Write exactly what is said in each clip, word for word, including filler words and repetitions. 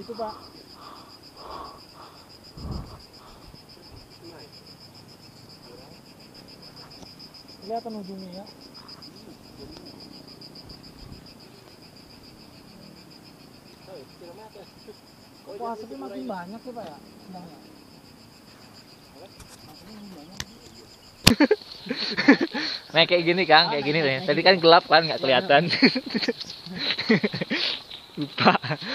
Itu Pak. Kelihatan ujungnya ya. Kok asapnya makin banyak ya Pak ya? Sedangnya. Nah kayak gini Kang, kayak gini nih. Tadi kan gelap kan, nggak kelihatan. Lupa.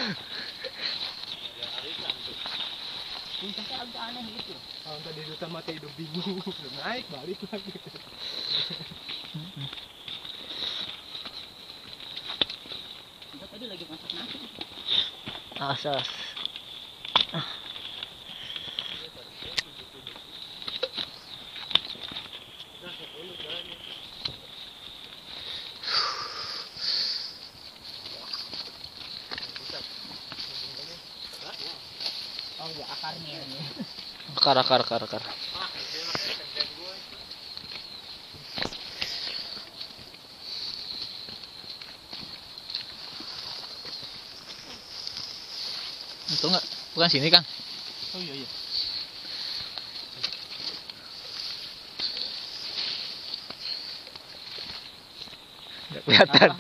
Puncaknya agak aneh gitu. Kalau tadi duta mati hidup bingung, udah naik balik lagi. Kita tadi lagi masak nasi. Asas. Oh ya akarnya ini. Akar, akar, akar, akar. Itu enggak? Bukan sini Kang. Oh iya iya. Nggak kelihatan.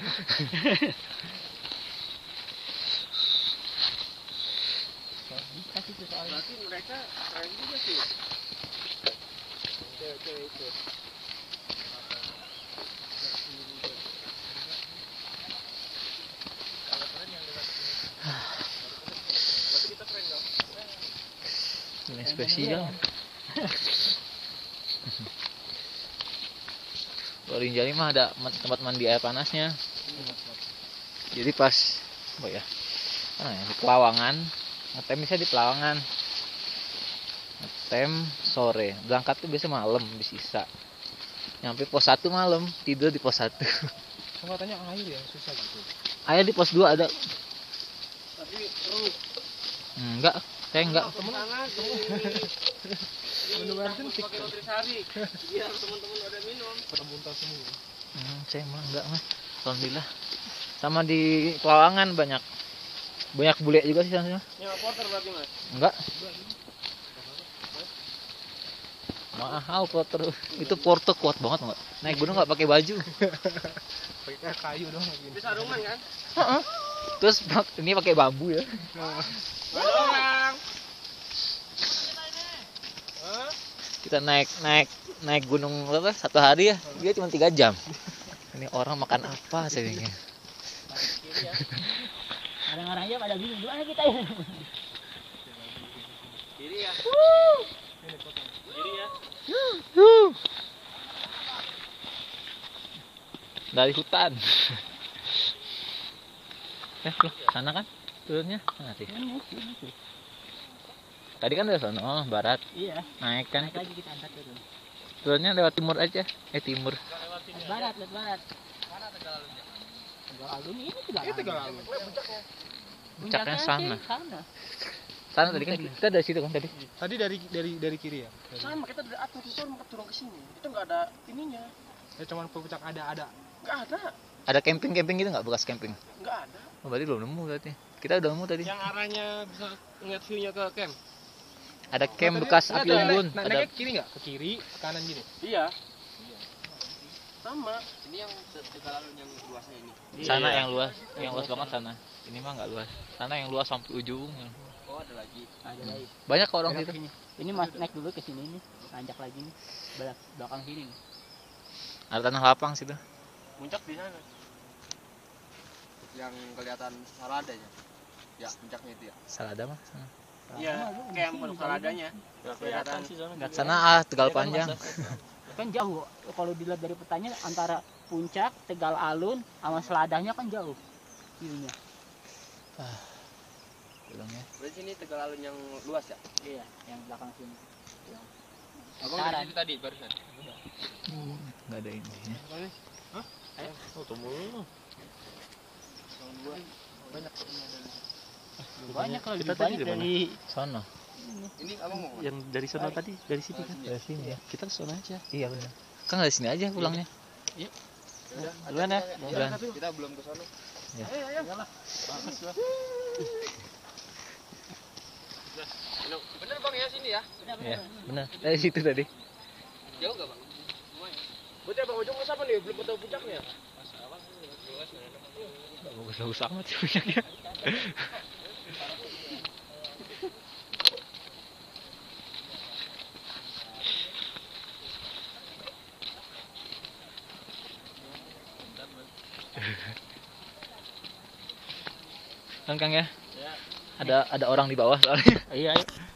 Berarti mereka keren juga sih. Cewek-cewek itu. Kalau keren yang lewat sini. Berarti kita keren dong. Ini spesial. Kalau Rinjani mah ada tempat mandi air panasnya. Jadi pas apa ya? Ah, ya, di Pelawangan. Ngetem bisa di Pelawangan. Ngetem sore. Berangkat tuh biasa malam di sisa. Nyampe pos satu malam, tidur di pos satu. Kamu katanya air ya susah gitu. Air di pos dua ada. Tapi seru. Enggak, saya enggak. Temen anak minum air suntik pakai nutrisari biar teman-teman ada minum pada muntah semua. Hmm, saya mah enggak mah. Alhamdulillah. Sama di Pelawangan banyak banyak bule juga sih sana. Nyawa porter berarti Mas? Enggak. Mahal porter. Itu porter kuat banget enggak? Naik gunung enggak pakai baju. Pakai kayu dong lagi. Itu sarungan kan? Heeh. Terus ini pakai bambu ya. Orang. Kita naik naik naik gunung apa satu hari ya. Dia cuma tiga jam. Ini orang makan apa saya bingung. Orang-orang aja pada bingung gimana kita ya. Kiri ya. Kiri ya. Dari hutan. Eh, loh, sana kan turunnya? Sana sih. Tadi kan dari sana, barat. Iya. Naik kan. Naik lagi kita angkat turun. Turunnya lewat timur aja. Eh, timur. Barat, lewat barat. Mana Tegalalunnya? Tegalalun ini Tegalalun. Ini Tegalalun. Puncaknya. Puncaknya sana. Sana. Sana tadi kan kita dari situ kan tadi. Tadi dari dari dari kiri ya. Sama kita dari atas itu mau turun ke sini. Itu enggak ada ininya. Ya cuman puncak ada ada. Enggak ada. Ada camping-camping gitu nggak bekas camping? Enggak ada. Oh, berarti belum nemu berarti. Kita udah nemu tadi. Yang arahnya bisa ngeliat view-nya ke camp. Ada camp bekas api unggun. Nah, Ada naiknya ke kiri nggak? Ke kiri, ke kanan gini. Iya. Sama. Ini yang Tegalalun yang luasnya ini. sana Iya. yang luas, yang luas banget sana. Ini mah nggak luas. Sana yang luas sampai ujung. Oh, ada lagi. Ada lagi. Banyak kok orang Belok situ. sini. Ini mas naik dulu ke sini nih. Nanjak lagi nih. Belak belakang sini nih. Ada tanah lapang situ. Puncak di sana. Yang kelihatan saladanya. Ya, puncaknya itu ya. Salada mah. Sana. Iya, kayak penuh saladanya. Kelihatan sih sana. Sana ah Tegal Panjang. Kan jauh kalau dilihat dari petanya antara puncak Tegal Alun sama seladahnya kan jauh view-nya. Belum ya. Berarti sini Tegalalun yang luas ya? Iya, yang belakang sini. Abang dari situ tadi barusan. Nggak ada ininya. Hah? Ayo. Oh, tunggu. Banyak Banyak kalau Kita lebih tadi banyak di mana? dari Sono. Ini abang mau Yang dari sana tadi, dari sini kan. Dari sini ya. Kita ke sana aja. Iya benar. Kan dari sini aja pulangnya. Duluan ya. Duluan. Kita belum ke sana. Ya. Ayo, ayo. ya. Ya, benar. Dari situ tadi. Jauh gak bang? Berarti abang Ojong siapa nih? Belum tahu puncaknya. Bagus-bagus amat sih puncaknya. Kan Kang ya? Ada ada orang di bawah soalnya. Iya, iya.